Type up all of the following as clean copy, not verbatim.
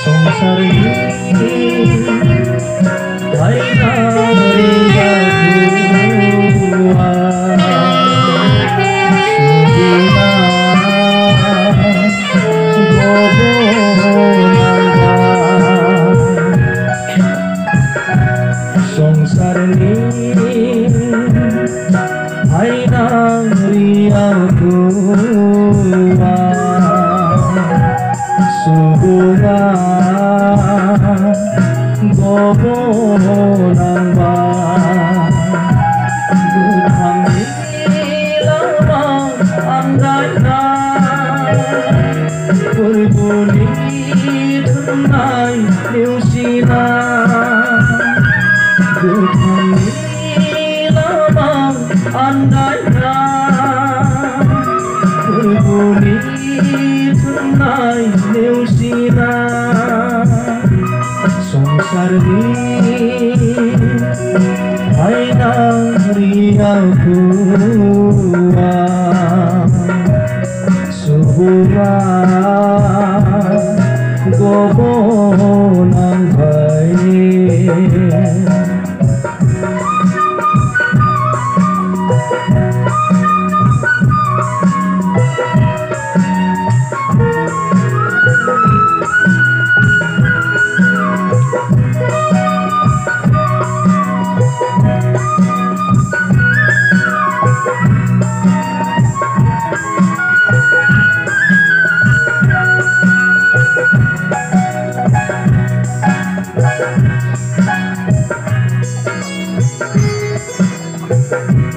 সংসার ভাই না সংসার ভাই না রিয়া সুগুরা গবনাংবা গুধাंनि lama andaina berbunyi tunai neusina guधांनि lama andaina berbunyi tunai neusina সংসার ভাই না রিয়া সুহুরা গবনাং ভাই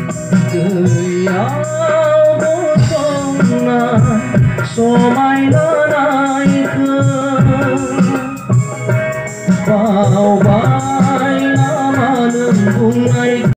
So my love